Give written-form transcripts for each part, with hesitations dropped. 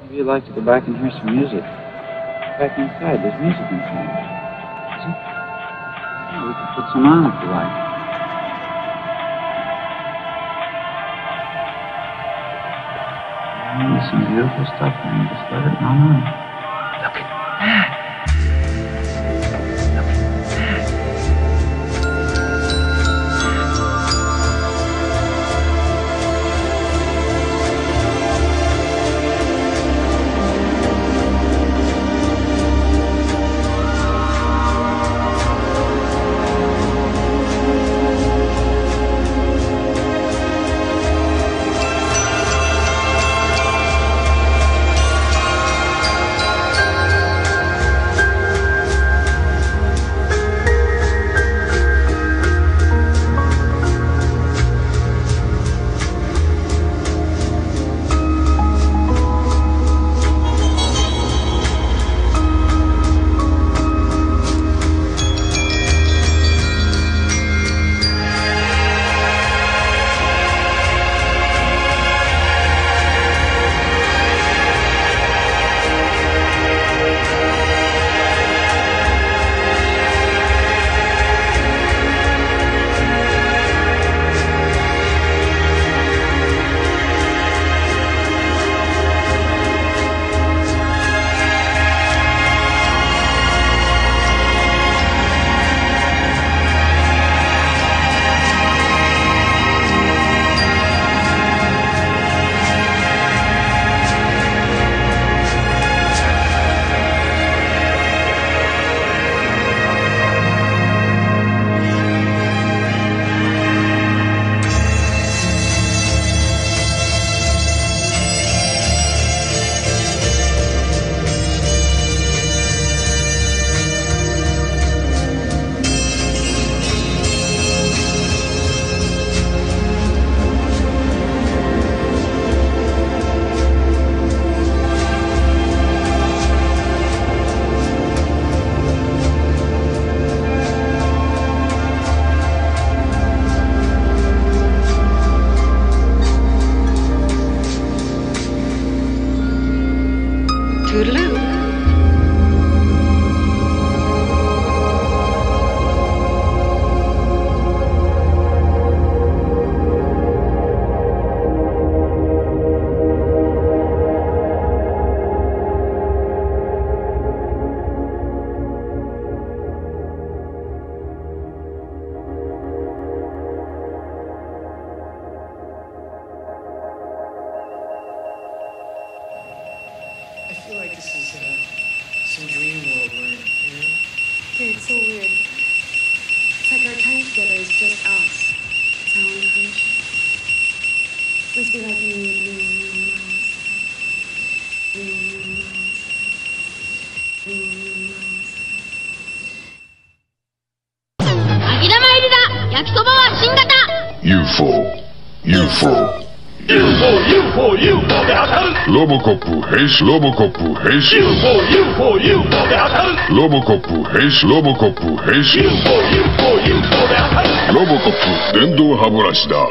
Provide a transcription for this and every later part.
Maybe you'd like to go back and hear some music. Back inside, there's music inside. See? Yeah, we can put some on if you like. There's some beautiful stuff, man. Just let it run on. Look at that. Lobokopu, heis, Lobokopu, heis. Lobokopu, heis, Lobokopu, heis. Lobokopu, dendou haburashi da.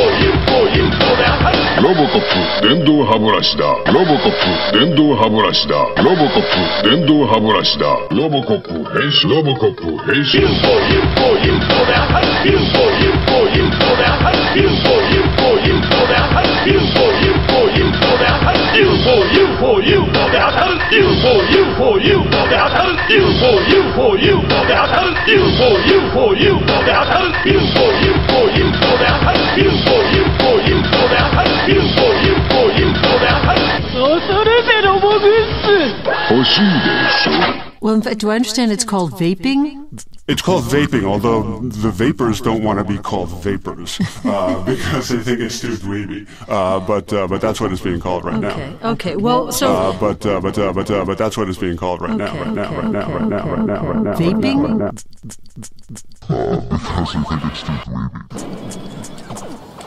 Lobokopu, dendou haburashi da. Lobokopu, dendou haburashi da. Lobokopu, dendou haburashi da. Lobokopu, heis, Lobokopu, heis. Well, do I understand it's called vaping? It's called vaping, although the vapors don't want to be called vapors because they think it's too dweeby. But that's what it's being called right now. Okay. Well, so. But that's what it's being called right now. Vaping. Because they think it's too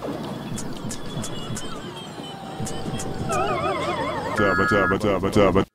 dweeby. But